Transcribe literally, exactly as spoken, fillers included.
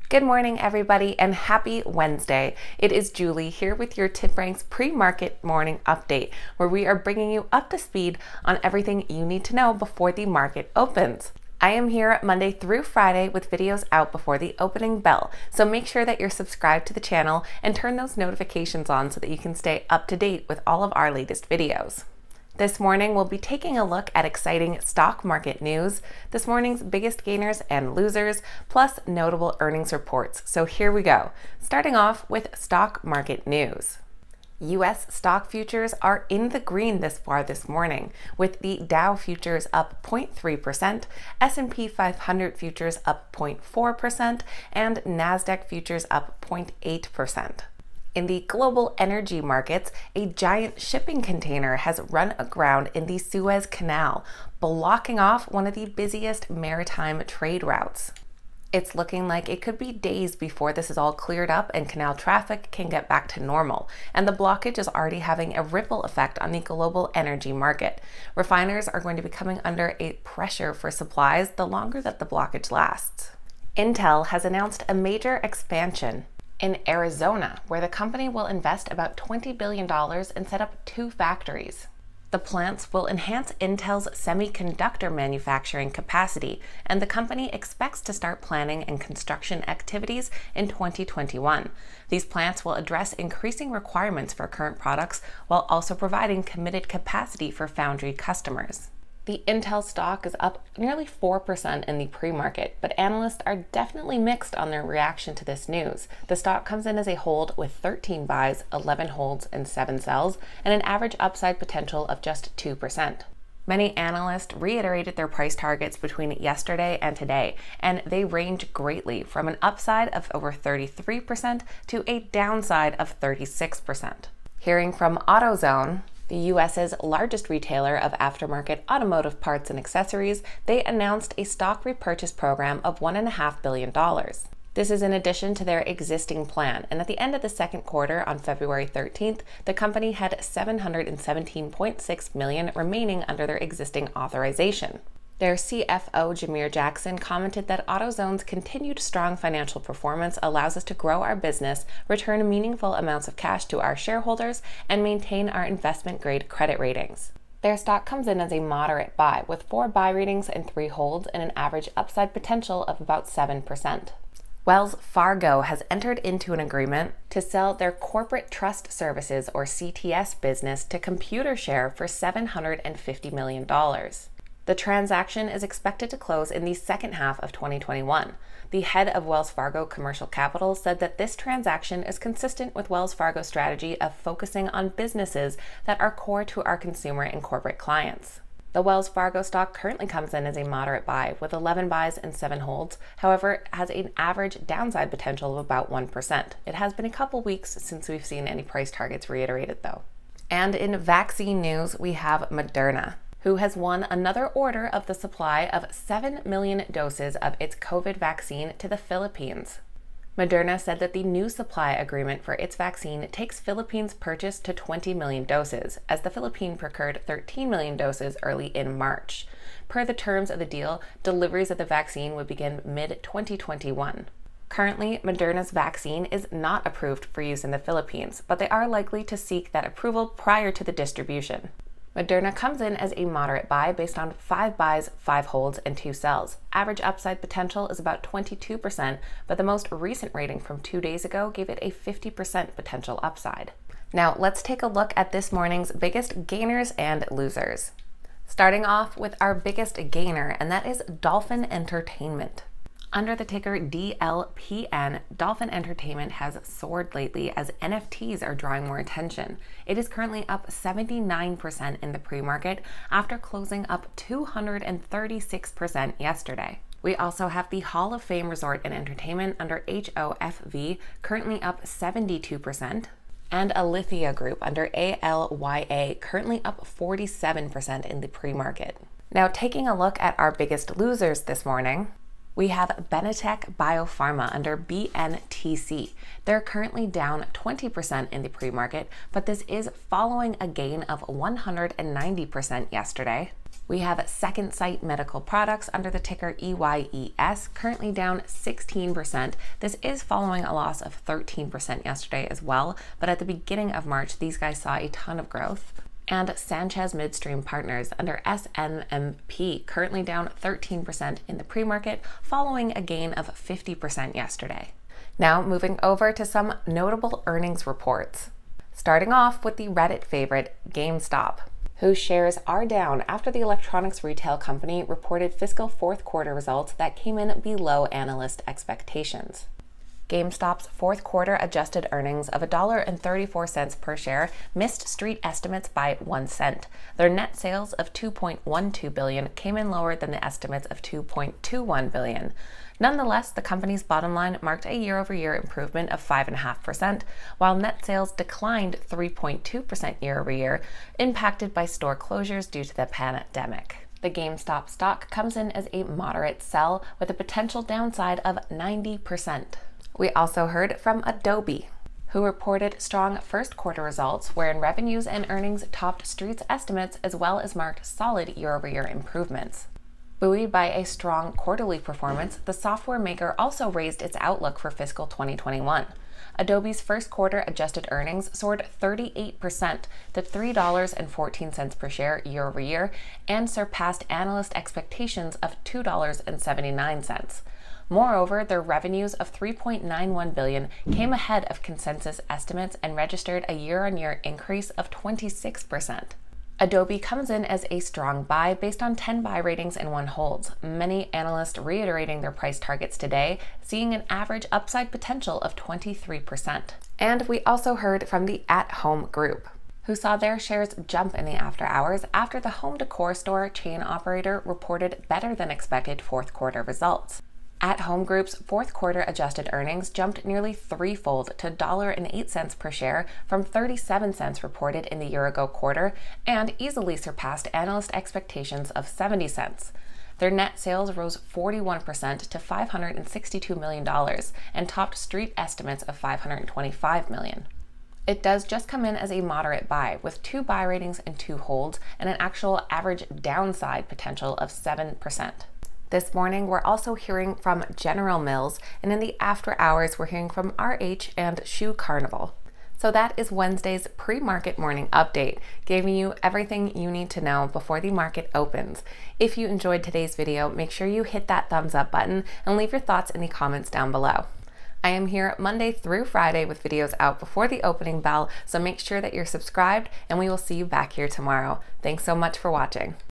Good morning, everybody, and happy Wednesday. It is Julie here with your TipRanks pre-market morning update, where we are bringing you up to speed on everything you need to know before the market opens. I am here Monday through Friday with videos out before the opening bell, so make sure that you're subscribed to the channel and turn those notifications on so that you can stay up to date with all of our latest videos. This morning, we'll be taking a look at exciting stock market news, this morning's biggest gainers and losers, plus notable earnings reports. So here we go. Starting off with stock market news. U S stock futures are in the green this far this morning, with the Dow futures up zero point three percent, S and P five hundred futures up zero point four percent, and NASDAQ futures up zero point eight percent. In the global energy markets, a giant shipping container has run aground in the Suez Canal, blocking off one of the busiest maritime trade routes. It's looking like it could be days before this is all cleared up and canal traffic can get back to normal, and the blockage is already having a ripple effect on the global energy market. Refiners are going to be coming under a pressure for supplies the longer that the blockage lasts. Intel has announced a major expansion in Arizona, where the company will invest about twenty billion dollars and set up two factories. The plants will enhance Intel's semiconductor manufacturing capacity, and the company expects to start planning and construction activities in twenty twenty-one. These plants will address increasing requirements for current products while also providing committed capacity for foundry customers. The Intel stock is up nearly four percent in the pre-market, but analysts are definitely mixed on their reaction to this news. The stock comes in as a hold with thirteen buys, eleven holds, and seven sells, and an average upside potential of just two percent. Many analysts reiterated their price targets between yesterday and today, and they range greatly from an upside of over thirty-three percent to a downside of thirty-six percent. Hearing from Autozone, the U S's largest retailer of aftermarket automotive parts and accessories, they announced a stock repurchase program of one point five billion dollars. This is in addition to their existing plan, and at the end of the second quarter on February thirteenth, the company had seven hundred seventeen point six million dollars remaining under their existing authorization. Their C F O, Jameer Jackson, commented that AutoZone's continued strong financial performance allows us to grow our business, return meaningful amounts of cash to our shareholders, and maintain our investment-grade credit ratings. Their stock comes in as a moderate buy, with four buy ratings and three holds, and an average upside potential of about seven percent. Wells Fargo has entered into an agreement to sell their corporate trust services, or C T S, business to Computershare for seven hundred fifty million dollars. The transaction is expected to close in the second half of twenty twenty-one. The head of Wells Fargo Commercial Capital said that this transaction is consistent with Wells Fargo's strategy of focusing on businesses that are core to our consumer and corporate clients. The Wells Fargo stock currently comes in as a moderate buy with eleven buys and seven holds. However, it has an average downside potential of about one percent. It has been a couple weeks since we've seen any price targets reiterated, though. And in vaccine news, we have Moderna, who has won another order of the supply of seven million doses of its COVID vaccine to the Philippines. Moderna said that the new supply agreement for its vaccine takes Philippines' purchase to twenty million doses, as the Philippines procured thirteen million doses early in March. Per the terms of the deal, deliveries of the vaccine would begin mid twenty twenty-one. Currently, Moderna's vaccine is not approved for use in the Philippines, but they are likely to seek that approval prior to the distribution. Moderna comes in as a moderate buy based on five buys, five holds, and two sells. Average upside potential is about twenty-two percent, but the most recent rating from two days ago gave it a fifty percent potential upside. Now, let's take a look at this morning's biggest gainers and losers. Starting off with our biggest gainer, and that is Dolphin Entertainment. Under the ticker D L P N, Dolphin Entertainment has soared lately as N F Ts are drawing more attention. It is currently up seventy-nine percent in the pre-market after closing up two hundred thirty-six percent yesterday. We also have the Hall of Fame Resort and Entertainment under H O F V currently up seventy-two percent, and Alithia Group under A L Y A currently up forty-seven percent in the pre-market. Now, taking a look at our biggest losers this morning, we have Benetech Biopharma under B N T C. They're currently down twenty percent in the pre-market, but this is following a gain of one hundred ninety percent yesterday. We have Second Sight Medical Products under the ticker E Y E S, currently down sixteen percent. This is following a loss of thirteen percent yesterday as well, but at the beginning of March, these guys saw a ton of growth. And Sanchez Midstream Partners under S N M P, currently down thirteen percent in the pre-market, following a gain of fifty percent yesterday. Now moving over to some notable earnings reports. Starting off with the Reddit favorite, GameStop, whose shares are down after the electronics retail company reported fiscal fourth quarter results that came in below analyst expectations. GameStop's fourth quarter adjusted earnings of one dollar and thirty-four cents per share missed street estimates by one cent. Their net sales of two point one two billion dollars came in lower than the estimates of two point two one billion dollars. Nonetheless, the company's bottom line marked a year-over-year improvement of five point five percent, while net sales declined three point two percent year-over-year, impacted by store closures due to the pandemic. The GameStop stock comes in as a moderate sell with a potential downside of ninety percent. We also heard from Adobe, who reported strong first quarter results wherein revenues and earnings topped street's estimates as well as marked solid year-over-year improvements. Buoyed by a strong quarterly performance, the software maker also raised its outlook for fiscal twenty twenty-one. Adobe's first quarter adjusted earnings soared thirty-eight percent to three dollars and fourteen cents per share year-over-year and surpassed analyst expectations of two dollars and seventy-nine cents. Moreover, their revenues of three point nine one billion dollars came ahead of consensus estimates and registered a year-on-year increase of twenty-six percent. Adobe comes in as a strong buy based on ten buy ratings and one holds, many analysts reiterating their price targets today, seeing an average upside potential of twenty-three percent. And we also heard from the At Home Group, who saw their shares jump in the after hours after the home decor store chain operator reported better than expected fourth quarter results. At Home Group's fourth quarter adjusted earnings jumped nearly threefold to one dollar and eight cents per share from thirty-seven cents reported in the year-ago quarter and easily surpassed analyst expectations of seventy cents. Their net sales rose forty-one percent to five hundred sixty-two million dollars and topped street estimates of five hundred twenty-five million dollars. It does just come in as a moderate buy with two buy ratings and two holds and an actual average downside potential of seven percent. This morning, we're also hearing from General Mills, and in the after hours, we're hearing from R H and Shoe Carnival. So that is Wednesday's pre-market morning update, giving you everything you need to know before the market opens. If you enjoyed today's video, make sure you hit that thumbs up button and leave your thoughts in the comments down below. I am here Monday through Friday with videos out before the opening bell, so make sure that you're subscribed, and we will see you back here tomorrow. Thanks so much for watching.